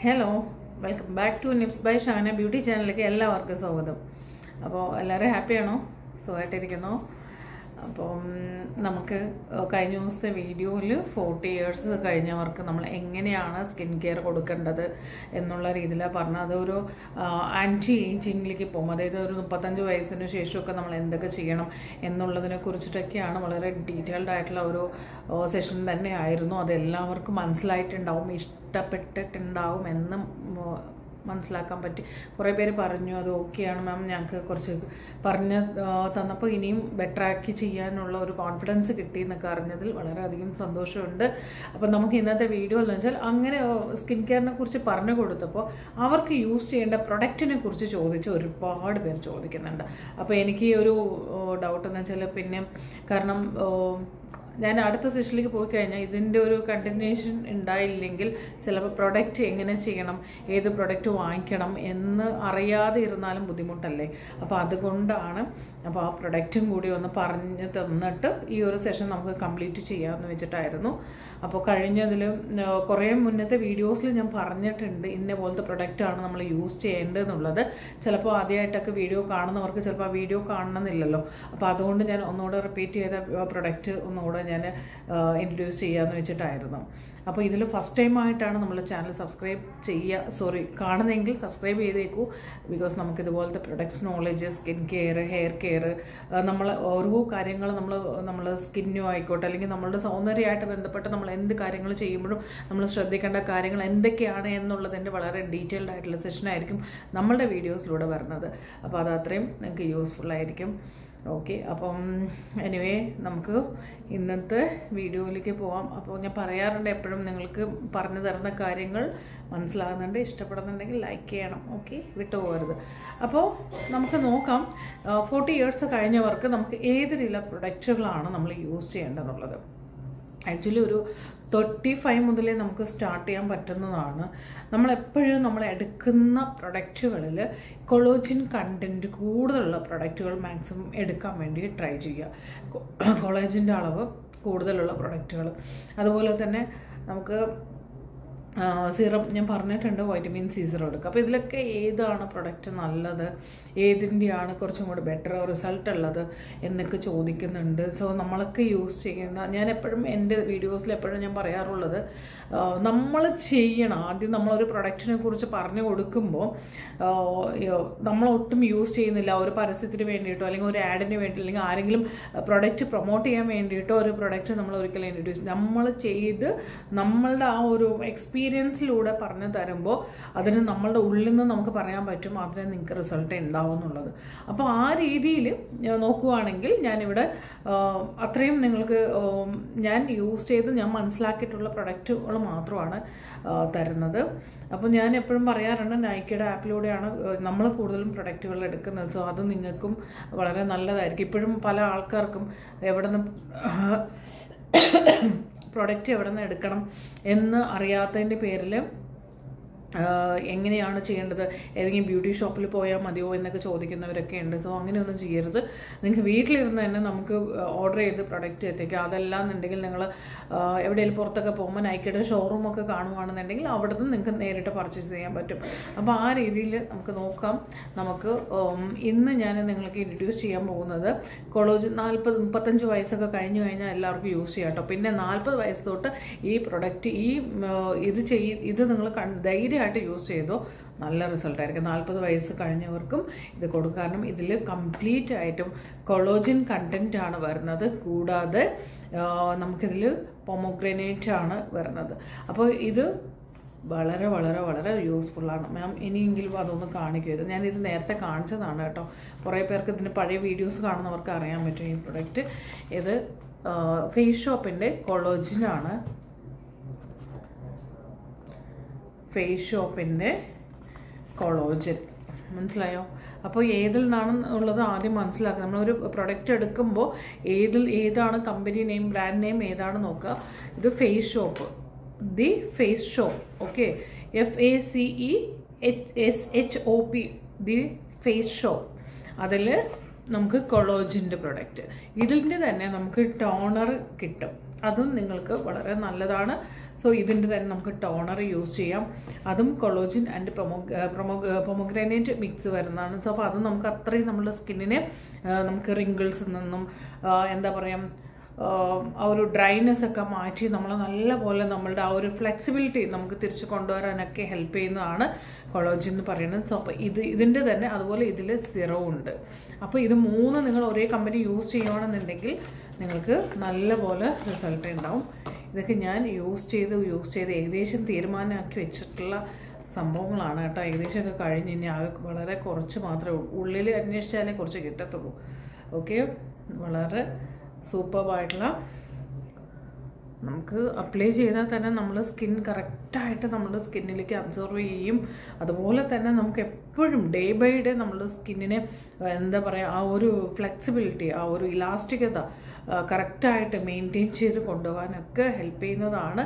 Hello welcome back to Nips by Shana beauty ചാനലിലേക്ക് എല്ലാവർക്കും സ്വാഗതം. അപ്പോൾ എല്ലാവരും ഹാപ്പിയാണോ? സുഖമായിട്ടിരിക്കുന്നോ? അപ്പം നമുക്ക് കഴിഞ്ഞ ദിവസത്തെ വീഡിയോയിൽ 40 ഇയേഴ്സ് കഴിഞ്ഞവർക്ക് നമ്മൾ എങ്ങനെയാണ് സ്കിൻ കെയർ കൊടുക്കേണ്ടത് എന്നുള്ള രീതിയിലാണ് പറഞ്ഞത്. അതൊരു ആൻറ്റി ഏജിങ്ങിലേക്ക് പോകും, അതായത് ഒരു 35 വയസ്സിന് ശേഷമൊക്കെ നമ്മൾ എന്തൊക്കെ ചെയ്യണം എന്നുള്ളതിനെ കുറിച്ചിട്ടൊക്കെയാണ്. വളരെ ഡീറ്റെയിൽഡ് ആയിട്ടുള്ള ഒരു സെഷൻ തന്നെയായിരുന്നു. അതെല്ലാവർക്കും മനസ്സിലായിട്ടുണ്ടാവും, ഇഷ്ടപ്പെട്ടിട്ടുണ്ടാവും എന്നും മനസ്സിലാക്കാൻ പറ്റി. കുറേ പേര് പറഞ്ഞു അത് ഓക്കെയാണ് മാം, ഞങ്ങൾക്ക് കുറച്ച് പറഞ്ഞ് തന്നപ്പോൾ ഇനിയും ബെറ്ററാക്കി ചെയ്യാനുള്ള ഒരു കോൺഫിഡൻസ് കിട്ടി എന്നൊക്കെ അറിഞ്ഞതിൽ വളരെയധികം സന്തോഷമുണ്ട്. അപ്പം നമുക്ക് ഇന്നത്തെ വീഡിയോ എന്ന് വെച്ചാൽ അങ്ങനെ സ്കിൻ കെയറിനെ കുറിച്ച് പറഞ്ഞു കൊടുത്തപ്പോൾ അവർക്ക് യൂസ് ചെയ്യേണ്ട പ്രൊഡക്റ്റിനെ കുറിച്ച് ചോദിച്ച് ഒരുപാട് പേര് ചോദിക്കുന്നുണ്ട്. അപ്പോൾ എനിക്ക് ഒരു ഡൗട്ട് എന്ന് വെച്ചാൽ പിന്നെ കാരണം ഞാൻ അടുത്ത സെഷനിലേക്ക് പോയി കഴിഞ്ഞാൽ ഇതിൻ്റെ ഒരു കണ്ടിന്യൂഷൻ ഉണ്ടായില്ലെങ്കിൽ ചിലപ്പോൾ പ്രൊഡക്റ്റ് എങ്ങനെ ചെയ്യണം, ഏത് പ്രൊഡക്റ്റ് വാങ്ങിക്കണം എന്ന് അറിയാതെ ഇരുന്നാലും ബുദ്ധിമുട്ടല്ലേ. അപ്പോൾ അതുകൊണ്ടാണ് അപ്പോൾ ആ പ്രൊഡക്റ്റും കൂടി ഒന്ന് പറഞ്ഞ് തന്നിട്ട് ഈ ഒരു സെഷൻ നമുക്ക് കംപ്ലീറ്റ് ചെയ്യാമെന്ന് വെച്ചിട്ടായിരുന്നു. അപ്പോൾ കഴിഞ്ഞതിൽ കുറേ മുന്നത്തെ വീഡിയോസിൽ ഞാൻ പറഞ്ഞിട്ടുണ്ട് ഇന്ന പോലത്തെ പ്രൊഡക്റ്റാണ് നമ്മൾ യൂസ് ചെയ്യേണ്ടതെന്നുള്ളത്. ചിലപ്പോൾ ആദ്യമായിട്ടൊക്കെ വീഡിയോ കാണുന്നവർക്ക് ചിലപ്പോൾ ആ വീഡിയോ കാണണമെന്നില്ലല്ലോ. അപ്പോൾ അതുകൊണ്ട് ഞാൻ ഒന്നുകൂടെ റിപ്പീറ്റ് ചെയ്ത പ്രൊഡക്റ്റ് ഒന്നുകൂടെ ഞാൻ ഇൻട്രൊഡ്യൂസ് ചെയ്യാമെന്ന് വെച്ചിട്ടായിരുന്നു. അപ്പോൾ ഇതിൽ ഫസ്റ്റ് ടൈം ആയിട്ടാണ് നമ്മൾ ചാനൽ സബ്സ്ക്രൈബ് കാണുന്നതെങ്കിൽ സബ്സ്ക്രൈബ് ചെയ്തേക്കൂ. ബിക്കോസ് നമുക്കിതുപോലത്തെ products knowledge, skin care, hair care, നമ്മൾ ഓരോ കാര്യങ്ങൾ നമ്മൾ സ്കിന്നും ആയിക്കോട്ടെ അല്ലെങ്കിൽ നമ്മളുടെ സൗന്ദര്യമായിട്ട് ബന്ധപ്പെട്ട് നമ്മൾ എന്ത് കാര്യങ്ങൾ ചെയ്യുമ്പോഴും നമ്മൾ ശ്രദ്ധിക്കേണ്ട കാര്യങ്ങൾ എന്തൊക്കെയാണ് എന്നുള്ളതിൻ്റെ വളരെ ഡീറ്റെയിൽഡ് ആയിട്ടുള്ള സെഷനായിരിക്കും നമ്മളുടെ വീഡിയോസിലൂടെ വരുന്നത്. അപ്പോൾ അത് അത്രയും നിങ്ങൾക്ക് യൂസ്ഫുള്ളായിരിക്കും. ഓക്കെ, അപ്പം എനിവേ നമുക്ക് ഇന്നത്തെ വീഡിയോയിലേക്ക് പോവാം. അപ്പോൾ ഞാൻ പറയാറുണ്ട് എപ്പോഴും നിങ്ങൾക്ക് പറഞ്ഞു തരുന്ന കാര്യങ്ങൾ മനസ്സിലാകുന്നുണ്ട്, ഇഷ്ടപ്പെടുന്നുണ്ടെങ്കിൽ ലൈക്ക് ചെയ്യണം. ഓക്കെ, വിട്ടുപോകരുത്. അപ്പോൾ നമുക്ക് നോക്കാം 40 ഇയേഴ്സ് കഴിഞ്ഞവർക്ക് നമുക്ക് ഏത് രീതിയിലുള്ള പ്രൊഡക്റ്റുകളാണ് നമ്മൾ യൂസ് ചെയ്യേണ്ടതെന്നുള്ളത്. ആക്ച്വലി ഒരു 35 മുതലേ നമുക്ക് സ്റ്റാർട്ട് ചെയ്യാൻ പറ്റുന്നതാണ്. നമ്മളെപ്പോഴും നമ്മൾ എടുക്കുന്ന പ്രൊഡക്റ്റുകളിൽ കൊളോജിൻ കണ്ടൻറ്റ് കൂടുതലുള്ള പ്രൊഡക്റ്റുകൾ മാക്സിമം എടുക്കാൻ വേണ്ടി ട്രൈ ചെയ്യുക. കൊളോജിൻ്റെ അളവ് കൂടുതലുള്ള പ്രൊഡക്റ്റുകൾ. അതുപോലെ തന്നെ നമുക്ക് സിറം ഞാൻ പറഞ്ഞിട്ടുണ്ട്, വൈറ്റമിൻ സി സിറം എടുക്കുക. അപ്പോൾ ഇതിലൊക്കെ ഏതാണ് പ്രൊഡക്റ്റ് നല്ലത്, ഏതിൻ്റെയാണ് കുറച്ചും കൂടി ബെറ്റർ റിസൾട്ട് ഉള്ളത് എന്നൊക്കെ ചോദിക്കുന്നുണ്ട്. സോ നമ്മളൊക്കെ യൂസ് ചെയ്യുന്ന, ഞാൻ എപ്പോഴും എൻ്റെ വീഡിയോസിൽ എപ്പോഴും ഞാൻ പറയാറുള്ളത്, നമ്മൾ ചെയ്യണം. ആദ്യം നമ്മളൊരു പ്രൊഡക്റ്റിനെ കുറിച്ച് പറഞ്ഞു കൊടുക്കുമ്പോൾ നമ്മളൊട്ടും യൂസ് ചെയ്യുന്നില്ല, ഒരു പരസ്യത്തിന് വേണ്ടിയിട്ടോ അല്ലെങ്കിൽ ഒരു ആഡിന് വേണ്ടി അല്ലെങ്കിൽ ആരെങ്കിലും പ്രൊഡക്റ്റ് പ്രൊമോട്ട് ചെയ്യാൻ വേണ്ടിയിട്ടോ ഒരു പ്രൊഡക്റ്റ് നമ്മൾ ഒരിക്കലും ഇൻട്രൊഡ്യൂസ് നമ്മൾ ചെയ്ത് നമ്മളുടെ ആ ഒരു എക്സ്പീരിയൻസിലൂടെ പറഞ്ഞു തരുമ്പോൾ അതിന് നമ്മളുടെ ഉള്ളിൽ നിന്ന് നമുക്ക് പറയാൻ പറ്റും അതിന് നിങ്ങൾക്ക് റിസൾട്ട് ഉണ്ടാവും എന്നുള്ളത്. അപ്പോൾ ആ രീതിയിൽ നോക്കുകയാണെങ്കിൽ ഞാനിവിടെ അത്രയും നിങ്ങൾക്ക് ഞാൻ യൂസ് ചെയ്ത് ഞാൻ മനസ്സിലാക്കിയിട്ടുള്ള പ്രൊഡക്റ്റുകൾ മാത്രമാണ് തരുന്നത്. അപ്പോൾ ഞാൻ എപ്പോഴും പറയാറുണ്ട്, നൈക്കയുടെ ആപ്പിലൂടെയാണ് നമ്മൾ കൂടുതലും പ്രൊഡക്റ്റുകൾ എടുക്കുന്നത്. സോ അത് നിങ്ങൾക്കും വളരെ നല്ലതായിരിക്കും. ഇപ്പോഴും പല ആൾക്കാർക്കും എവിടെ നിന്ന് പ്രൊഡക്റ്റ് എവിടെ നിന്ന് എടുക്കണം എന്ന് അറിയാത്തതിൻ്റെ പേരിൽ എങ്ങനെയാണ് ചെയ്യേണ്ടത്, ഏതെങ്കിലും ബ്യൂട്ടി ഷോപ്പിൽ പോയാൽ മതിയോ എന്നൊക്കെ ചോദിക്കുന്നവരൊക്കെ ഉണ്ട്. സോ അങ്ങനെയൊന്നും ചെയ്യരുത്. നിങ്ങൾക്ക് വീട്ടിലിരുന്ന് തന്നെ നമുക്ക് ഓർഡർ ചെയ്ത് പ്രൊഡക്റ്റ് എത്തിക്കുക. അതല്ല എന്നുണ്ടെങ്കിൽ നിങ്ങൾ എവിടെയെങ്കിലും പുറത്തൊക്കെ പോകുമ്പോൾ നൈക്കയുടെ ഷോറൂമൊക്കെ കാണുകയാണെന്നുണ്ടെങ്കിൽ അവിടെ നിന്ന് നിങ്ങൾക്ക് നേരിട്ട് പർച്ചേസ് ചെയ്യാൻ പറ്റും. അപ്പോൾ ആ രീതിയിൽ നമുക്ക് നോക്കാം. നമുക്ക് ഇന്ന് ഞാൻ നിങ്ങൾക്ക് ഇൻട്രൊഡ്യൂസ് ചെയ്യാൻ പോകുന്നത് കൊളോജിൻ 40-35 വയസ്സൊക്കെ കഴിഞ്ഞ് കഴിഞ്ഞാൽ എല്ലാവർക്കും യൂസ് ചെയ്യാം കേട്ടോ. പിന്നെ 40 വയസ്സ് തൊട്ട് ഈ പ്രൊഡക്റ്റ് ഇത് നിങ്ങൾ ധൈര്യമായിട്ട് യൂസ് ചെയ്തോ, നല്ല റിസൾട്ടായിരിക്കും. 40 വയസ്സ് കഴിഞ്ഞവർക്കും ഇത് കൊടുക്കും. കാരണം ഇതിൽ കംപ്ലീറ്റ് ആയിട്ടും കൊളോജിൻ കണ്ടൻറ്റ് ആണ് വരുന്നത്. കൂടാതെ നമുക്കിതിൽ പൊമോഗ്രാനേറ്റ് ആണ് വരുന്നത്. അപ്പോൾ ഇത് വളരെ വളരെ വളരെ യൂസ്ഫുള്ളാണ് മാം. ഇനിയെങ്കിലും അതൊന്ന് കാണിക്കരുത്. ഞാനിത് നേരത്തെ കാണിച്ചതാണ് കേട്ടോ. കുറേ പേർക്ക് ഇതിൻ്റെ പഴയ വീഡിയോസ് കാണുന്നവർക്ക് അറിയാൻ പറ്റും ഈ പ്രൊഡക്റ്റ്. ഇത് ഫേസ് ഷോപ്പിൻ്റെ കൊളോജിനാണ്. ഫേസ് ഷോപ്പിൻ്റെ കൊളോജിൻ, മനസ്സിലായോ? അപ്പോൾ ഏതിൽ നിന്നാണ് ഉള്ളത് ആദ്യം മനസ്സിലാക്കുക. നമ്മളൊരു പ്രൊഡക്റ്റ് എടുക്കുമ്പോൾ ഏതാണ് കമ്പനി നെയിം, ബ്രാൻഡ് നെയിം ഏതാണ് നോക്കുക. ഇത് Face Shop, the Face Shop. Okay, FACESHOP, the Face Shop. അതിൽ നമുക്ക് കൊളോജിൻ്റെ പ്രൊഡക്റ്റ്. ഇതിൻ്റെ തന്നെ നമുക്ക് ടോണർ കിട്ടും. അതും നിങ്ങൾക്ക് വളരെ നല്ലതാണ്. സോ സോ ഇതിൻ്റെ തന്നെ നമുക്ക് ടോണർ യൂസ് ചെയ്യാം. അതും കൊളോജിൻ ആൻഡ് പൊമോഗ്രാനേറ്റ് മിക്സ് വരുന്നതാണ്. സോ അപ്പോൾ അതും നമുക്ക് അത്രയും നമ്മുടെ സ്കിന്നിനെ നമുക്ക് റിങ്കിൾസിൽ നിന്നും എന്താ പറയുക ആ ഒരു ഡ്രൈനെസ് ഒക്കെ മാറ്റി നമ്മൾ നല്ലപോലെ നമ്മളുടെ ആ ഒരു ഫ്ലെക്സിബിലിറ്റി നമുക്ക് തിരിച്ചു കൊണ്ടുവരാനൊക്കെ ഹെൽപ്പ് ചെയ്യുന്നതാണ് കൊളോജിൻ എന്ന് പറയുന്നത്. സോ അപ്പോൾ ഇതിൻ്റെ തന്നെ അതുപോലെ ഇതിൽ സിറവും ഉണ്ട്. അപ്പോൾ ഇത് 3 നിങ്ങൾ ഒരേ കമ്പനി യൂസ് ചെയ്യുകയാണെന്നുണ്ടെങ്കിൽ നിങ്ങൾക്ക് നല്ലപോലെ റിസൾട്ട് ഉണ്ടാവും. ഇതൊക്കെ ഞാൻ യൂസ് ചെയ്ത് ഏകദേശം തീരുമാനമാക്കി വെച്ചിട്ടുള്ള സംഭവങ്ങളാണ് കേട്ടോ. ഏകദേശമൊക്കെ കഴിഞ്ഞ് ഇനി ആകെ വളരെ കുറച്ച് മാത്രമേ ഉള്ളിൽ അന്വേഷിച്ചാലേ കുറച്ച് കിട്ടത്തുള്ളൂ. ഓക്കെ, വളരെ സൂപ്പർബായിട്ടുള്ള നമുക്ക് അപ്ലൈ ചെയ്താൽ തന്നെ നമ്മൾ സ്കിൻ കറക്റ്റായിട്ട് നമ്മുടെ സ്കിന്നിലേക്ക് അബ്സോർവ് ചെയ്യും. അതുപോലെ തന്നെ നമുക്ക് എപ്പോഴും ഡേ ബൈ ഡേ നമ്മുടെ സ്കിന്നിനെ എന്താ പറയുക ആ ഒരു ഫ്ലെക്സിബിലിറ്റി ആ ഒരു ഇലാസ്റ്റികത കറക്റ്റായിട്ട് മെയിൻറ്റെയിൻ ചെയ്ത് കൊണ്ടുപോകാനൊക്കെ ഹെൽപ്പ് ചെയ്യുന്നതാണ്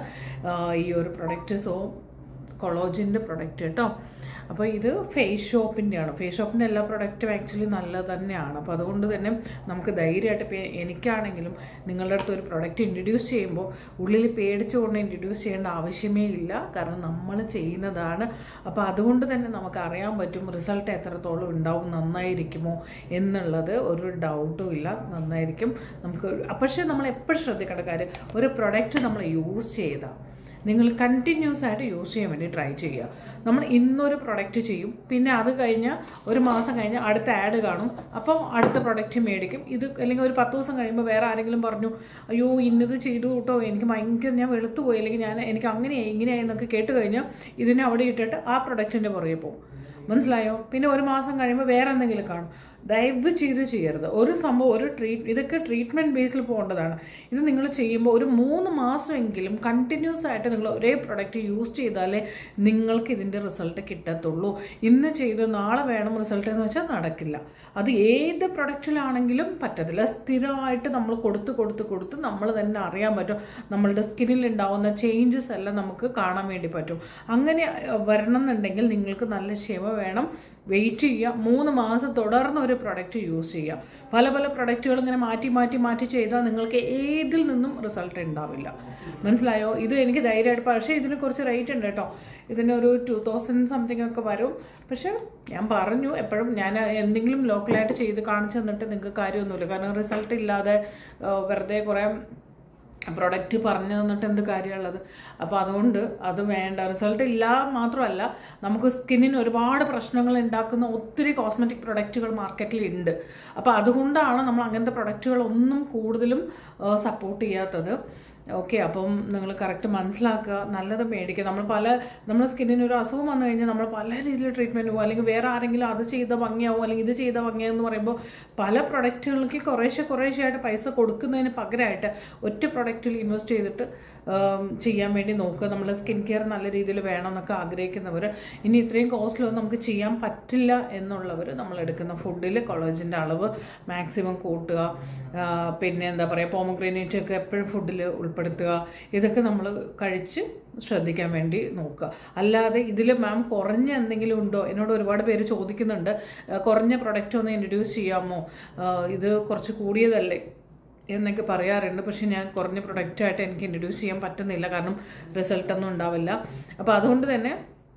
ഈ ഒരു പ്രൊഡക്റ്റ്. സോ കൊളോജിൻ്റെ പ്രൊഡക്റ്റ് കേട്ടോ. അപ്പോൾ ഇത് ഫേസ് ഷോപ്പിൻ്റെയാണ്. ഫേസ് ഷോപ്പിൻ്റെ എല്ലാ പ്രൊഡക്റ്റും ആക്ച്വലി നല്ലത് തന്നെയാണ്. അപ്പോൾ അതുകൊണ്ട് തന്നെ നമുക്ക് ധൈര്യമായിട്ട് ഇപ്പോൾ എനിക്കാണെങ്കിലും നിങ്ങളുടെ അടുത്ത് ഒരു പ്രൊഡക്റ്റ് ഇൻട്രൊഡ്യൂസ് ചെയ്യുമ്പോൾ ഉള്ളിൽ പേടിച്ചുകൊണ്ട് ഇൻട്രൊഡ്യൂസ് ചെയ്യേണ്ട ആവശ്യമേ ഇല്ല. കാരണം നമ്മൾ ചെയ്യുന്നതാണ്. അപ്പോൾ അതുകൊണ്ട് തന്നെ നമുക്ക് അറിയാൻ പറ്റും റിസൾട്ട് എത്രത്തോളം ഉണ്ടാവും, നന്നായിരിക്കുമോ എന്നുള്ളത് ഒരു ഡൗട്ടും ഇല്ല. നന്നായിരിക്കും. നമുക്ക് പക്ഷേ നമ്മൾ എപ്പോഴും ശ്രദ്ധിക്കേണ്ട കാര്യം ഒരു പ്രൊഡക്റ്റ് നമ്മൾ യൂസ് ചെയ്താൽ നിങ്ങൾ കണ്ടിന്യൂസ് ആയിട്ട് യൂസ് ചെയ്യാൻ വേണ്ടി ട്രൈ ചെയ്യുക. നമ്മൾ ഇന്നൊരു പ്രൊഡക്റ്റ് ചെയ്യും, പിന്നെ അത് കഴിഞ്ഞ് ഒരു മാസം കഴിഞ്ഞ് അടുത്ത ആഡ് കാണും, അപ്പം അടുത്ത പ്രൊഡക്റ്റ് മേടിക്കും. ഇത് അല്ലെങ്കിൽ ഒരു 10 ദിവസം കഴിയുമ്പോൾ വേറെ ആരെങ്കിലും പറഞ്ഞു അയ്യോ ഇന്നത് ചെയ്തു കേട്ടോ, എനിക്ക് ഭയങ്കര ഞാൻ വെളുത്തു പോയി, അല്ലെങ്കിൽ എനിക്ക് അങ്ങനെയായി ഇങ്ങനെയായി എന്നൊക്കെ കേട്ട് കഴിഞ്ഞാൽ ഇതിനെ അവിടെ ഇട്ടിട്ട് ആ പ്രൊഡക്റ്റിൻ്റെ പുറകെ പോകും. മനസ്സിലായോ? പിന്നെ ഒരു മാസം കഴിയുമ്പോൾ വേറെ എന്തെങ്കിലും കാണും. ദയവ് ചെയ്യരുത്. ഒരു സംഭവം ഇതൊക്കെ ട്രീറ്റ്മെൻറ്റ് ബേസിൽ പോകേണ്ടതാണ്. ഇത് നിങ്ങൾ ചെയ്യുമ്പോൾ ഒരു 3 മാസമെങ്കിലും കണ്ടിന്യൂസ് ആയിട്ട് നിങ്ങൾ ഒരേ പ്രൊഡക്റ്റ് യൂസ് ചെയ്താലേ നിങ്ങൾക്ക് ഇതിൻ്റെ റിസൾട്ട് കിട്ടത്തുള്ളൂ. ഇന്ന് ചെയ്ത് നാളെ വേണം റിസൾട്ട് എന്ന് വെച്ചാൽ നടക്കില്ല. അത് ഏത് പ്രൊഡക്റ്റിലാണെങ്കിലും പറ്റത്തില്ല. സ്ഥിരമായിട്ട് നമ്മൾ കൊടുത്ത് നമ്മൾ തന്നെ അറിയാൻ പറ്റും. നമ്മളുടെ സ്കിന്നിൽ ഉണ്ടാവുന്ന ചേഞ്ചസ് എല്ലാം നമുക്ക് കാണാൻ വേണ്ടി പറ്റും. അങ്ങനെ വരണം എന്നുണ്ടെങ്കിൽ നിങ്ങൾക്ക് നല്ല ക്ഷമ വേണം. വെയിറ്റ് ചെയ്യുക. 3 മാസം തുടർന്ന് ഒരു പ്രൊഡക്റ്റ് യൂസ് ചെയ്യുക. പല പ്രൊഡക്റ്റുകൾ ഇങ്ങനെ മാറ്റി ചെയ്താൽ നിങ്ങൾക്ക് ഏതിൽ നിന്നും റിസൾട്ട് ഉണ്ടാവില്ല. മനസ്സിലായോ? ഇത് എനിക്ക് ധൈര്യമായിട്ട്, പക്ഷേ ഇതിന് കുറച്ച് റേറ്റ് ഉണ്ട് കേട്ടോ. ഇതിനൊരു 2000 സംതിങ് ഒക്കെ വരും. പക്ഷെ ഞാൻ പറഞ്ഞു എപ്പോഴും ഞാൻ എന്തെങ്കിലും ലോക്കലായിട്ട് ചെയ്ത് കാണിച്ചു തന്നിട്ട് നിങ്ങൾക്ക് കാര്യമൊന്നുമില്ല. കാരണം റിസൾട്ട് ഇല്ലാതെ വെറുതെ കുറേ പ്രൊഡക്റ്റ് പറഞ്ഞു തന്നിട്ട് എന്ത് കാര്യമുള്ളത്? അപ്പോൾ അതുകൊണ്ട് അത് വേണ്ട. റിസൾട്ട് ഇല്ല മാത്രമല്ല, നമുക്ക് സ്കിന്നിന് ഒരുപാട് പ്രശ്നങ്ങൾ ഉണ്ടാക്കുന്ന ഒത്തിരി കോസ്മെറ്റിക് പ്രൊഡക്റ്റുകൾ മാർക്കറ്റിൽ ഉണ്ട്. അപ്പോൾ അതുകൊണ്ടാണ് നമ്മൾ അങ്ങനത്തെ പ്രൊഡക്റ്റുകളൊന്നും കൂടുതലും സപ്പോർട്ട് ചെയ്യാത്തത്. ഓക്കെ, അപ്പം നിങ്ങൾ കറക്റ്റ് മനസ്സിലാക്കുക, നല്ലത് മേടിക്കുക. നമ്മുടെ സ്കിന്നിന് ഒരു അസുഖം വന്നു കഴിഞ്ഞാൽ നമ്മൾ പല രീതിയിൽ ട്രീറ്റ്മെൻറ്റ് പോകും, അല്ലെങ്കിൽ വേറെ ആരെങ്കിലും അത് ചെയ്ത ഭംഗിയാവും, അല്ലെങ്കിൽ ഇത് ചെയ്ത ഭംഗിയാവെന്ന് പറയുമ്പോൾ പല പ്രൊഡക്റ്റുകൾക്ക് കുറേശ്ശെയായിട്ട് പൈസ കൊടുക്കുന്നതിന് പകരമായിട്ട് ഒറ്റ പ്രൊഡക്റ്റിൽ ഇൻവെസ്റ്റ് ചെയ്തിട്ട് ചെയ്യാൻ വേണ്ടി നോക്കുക. നമ്മൾ സ്കിൻ കെയർ നല്ല രീതിയിൽ വേണം എന്നൊക്കെ ആഗ്രഹിക്കുന്നവർ, ഇനി ഇത്രയും കോസ്റ്റിലൊന്നും നമുക്ക് ചെയ്യാൻ പറ്റില്ല എന്നുള്ളവർ നമ്മൾ എടുക്കുന്ന ഫുഡിൽ കൊളോജിൻ്റെ അളവ് മാക്സിമം കൂട്ടുക. പിന്നെ എന്താ പറയുക, പോമോഗ്രാനേറ്റ് ഒക്കെ എപ്പോഴും ഫുഡിൽ ഉൾപ്പെടുത്തുക. ഇതൊക്കെ നമ്മൾ കഴിച്ച് ശ്രദ്ധിക്കാൻ വേണ്ടി നോക്കുക. അല്ലാതെ ഇതിൽ മാം കുറഞ്ഞ എന്തെങ്കിലും ഉണ്ടോ? എന്നോട് ഒരുപാട് പേര് ചോദിക്കുന്നുണ്ട്, കുറഞ്ഞ പ്രൊഡക്റ്റ് ഒന്ന് ഇൻട്രൊഡ്യൂസ് ചെയ്യാമോ, ഇത് കുറച്ച് കൂടിയതല്ലേ എന്നൊക്കെ പറയാറുണ്ട്. പക്ഷെ ഞാൻ കുറഞ്ഞ പ്രൊഡക്റ്റായിട്ട് എനിക്ക് ഇൻട്രൊഡ്യൂസ് ചെയ്യാൻ പറ്റുന്നില്ല, കാരണം റിസൾട്ടൊന്നും ഉണ്ടാവില്ല. അപ്പോൾ അതുകൊണ്ട് തന്നെ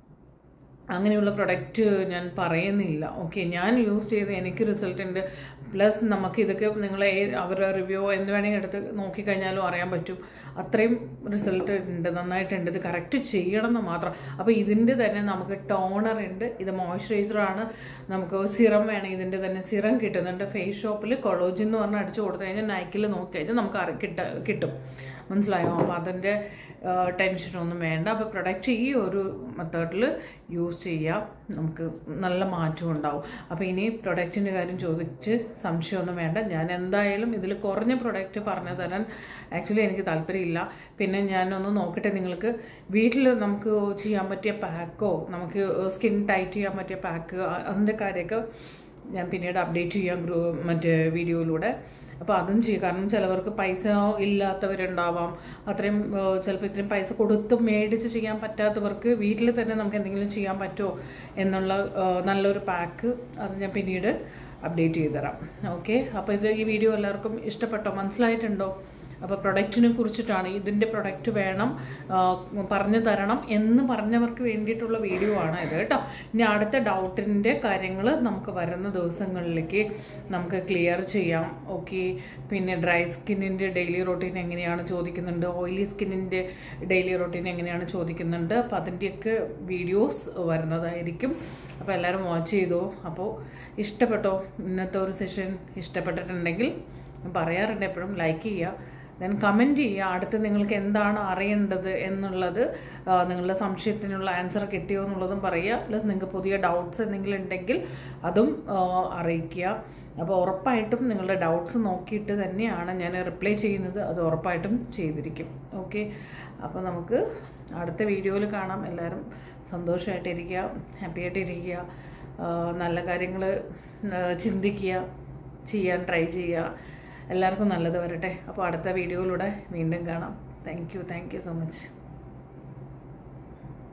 അങ്ങനെയുള്ള പ്രൊഡക്റ്റ് ഞാൻ പറയുന്നില്ല. ഓക്കെ, ഞാൻ യൂസ് ചെയ്ത് എനിക്ക് റിസൾട്ട് ഉണ്ട്. പ്ലസ് നമുക്ക് ഇതൊക്കെ നിങ്ങളെ അവരുടെ റിവ്യൂ എന്ത് വേണമെങ്കിൽ എടുത്ത് നോക്കിക്കഴിഞ്ഞാലും അറിയാൻ പറ്റും. അത്രയും റിസൾട്ട് ഉണ്ട്, നന്നായിട്ടുണ്ട്. ഇത് കറക്റ്റ് ചെയ്യണം എന്ന് മാത്രം. അപ്പോൾ ഇതിൻ്റെ തന്നെ നമുക്ക് ടോണർ ഉണ്ട്, ഇത് മോയ്സ്ചറൈസറാണ്. നമുക്ക് സിറം വേണം, ഇതിൻ്റെ തന്നെ സിറം കിട്ടുന്നുണ്ട്. ഫേസ് ഷോപ്പിൽ കൊളോജിൻ എന്ന് പറഞ്ഞാൽ അടിച്ചു കൊടുത്തു കഴിഞ്ഞാൽ നൈക്കിൽ നോക്കി കഴിഞ്ഞാൽ നമുക്ക് കിട്ടും. മനസ്സിലായോ? അപ്പോൾ അതിൻ്റെ ടെൻഷനൊന്നും വേണ്ട. അപ്പോൾ പ്രൊഡക്റ്റ് ഈ ഒരു മെത്തേഡിൽ യൂസ് ചെയ്യാം, നമുക്ക് നല്ല മാറ്റം ഉണ്ടാവും. അപ്പോൾ ഇനി പ്രൊഡക്റ്റിൻ്റെ കാര്യം ചോദിച്ച് സംശയമൊന്നും വേണ്ട. ഞാൻ എന്തായാലും ഇതിൽ കുറഞ്ഞ പ്രൊഡക്റ്റ് പറഞ്ഞു തരാൻ ആക്ച്വലി എനിക്ക് താല്പര്യമില്ല. പിന്നെ ഞാനൊന്ന് നോക്കട്ടെ, നിങ്ങൾക്ക് വീട്ടിൽ നമുക്ക് ചെയ്യാൻ പറ്റിയ പാക്കോ, നമുക്ക് സ്കിൻ ടൈറ്റ് ചെയ്യാൻ പറ്റിയ പാക്ക്, അതിൻ്റെ കാര്യമൊക്കെ ഞാൻ പിന്നീട് അപ്ഡേറ്റ് ചെയ്യാം മറ്റേ വീഡിയോയിലൂടെ. അപ്പോൾ അതും ചെയ്യും. കാരണം ചിലവർക്ക് പൈസ ഇല്ലാത്തവരുണ്ടാവാം, അത്രയും ചിലപ്പോൾ ഇത്രയും പൈസ കൊടുത്ത് മേടിച്ച് ചെയ്യാൻ പറ്റാത്തവർക്ക് വീട്ടിൽ തന്നെ നമുക്ക് എന്തെങ്കിലും ചെയ്യാൻ പറ്റുമോ എന്നുള്ള നല്ലൊരു പാക്ക് അത് ഞാൻ പിന്നീട് അപ്ഡേറ്റ് ചെയ്ത് തരാം. ഓക്കെ, അപ്പോൾ ഈ വീഡിയോ എല്ലാവർക്കും ഇഷ്ടപ്പെട്ടോ, മനസ്സിലായിട്ടുണ്ടോ? അപ്പോൾ പ്രൊഡക്റ്റിനെ കുറിച്ചിട്ടാണ്, ഇതിൻ്റെ പ്രൊഡക്റ്റ് വേണം പറഞ്ഞു തരണം എന്ന് പറഞ്ഞവർക്ക് വേണ്ടിയിട്ടുള്ള വീഡിയോ ആണ് ഇത് കേട്ടോ. ഇനി അടുത്ത ഡൗട്ടിൻ്റെ കാര്യങ്ങൾ നമുക്ക് വരുന്ന ദിവസങ്ങളിലേക്ക് നമുക്ക് ക്ലിയർ ചെയ്യാം. ഓക്കെ. പിന്നെ ഡ്രൈ സ്കിന്നിൻ്റെ ഡെയിലി റൊട്ടീൻ എങ്ങനെയാണ് ചോദിക്കുന്നുണ്ട്, ഓയിലി സ്കിന്നിൻ്റെ ഡെയിലി റൊട്ടീൻ എങ്ങനെയാണ് ചോദിക്കുന്നുണ്ട്. അപ്പോൾ അതിൻ്റെയൊക്കെ വീഡിയോസ് വരുന്നതായിരിക്കും. അപ്പോൾ എല്ലാവരും വാച്ച് ചെയ്തോ. അപ്പോൾ ഇഷ്ടപ്പെട്ടോ ഇന്നത്തെ ഒരു സെഷൻ? ഇഷ്ടപ്പെട്ടിട്ടുണ്ടെങ്കിൽ പറയാറുണ്ട് എപ്പോഴും ലൈക്ക് ചെയ്യുക, ദെൻ കമൻറ്റ് ചെയ്യുക. അടുത്ത് നിങ്ങൾക്ക് എന്താണ് അറിയേണ്ടത് എന്നുള്ളത്, നിങ്ങളുടെ സംശയത്തിനുള്ള ആൻസർ കിട്ടിയോ എന്നുള്ളതും പറയുക. പ്ലസ് നിങ്ങൾക്ക് പുതിയ ഡൗട്ട്സ് എന്തെങ്കിലും ഉണ്ടെങ്കിൽ അതും അറിയിക്കുക. അപ്പോൾ ഉറപ്പായിട്ടും നിങ്ങളുടെ ഡൗട്ട്സ് നോക്കിയിട്ട് തന്നെയാണ് ഞാൻ റിപ്ലൈ ചെയ്യുന്നത്, അത് ഉറപ്പായിട്ടും ചെയ്തിരിക്കും. ഓക്കെ. അപ്പോൾ നമുക്ക് അടുത്ത വീഡിയോയിൽ കാണാം. എല്ലാവരും സന്തോഷമായിട്ടിരിക്കുക, ഹാപ്പി ആയിട്ടിരിക്കുക, നല്ല കാര്യങ്ങൾ ചിന്തിക്കുക, ചെയ്യാൻ ട്രൈ ചെയ്യുക. എല്ലാവർക്കും നല്ലത് വരട്ടെ. അപ്പോൾ അടുത്ത വീഡിയോയിലൂടെ വീണ്ടും കാണാം. Thank you so much.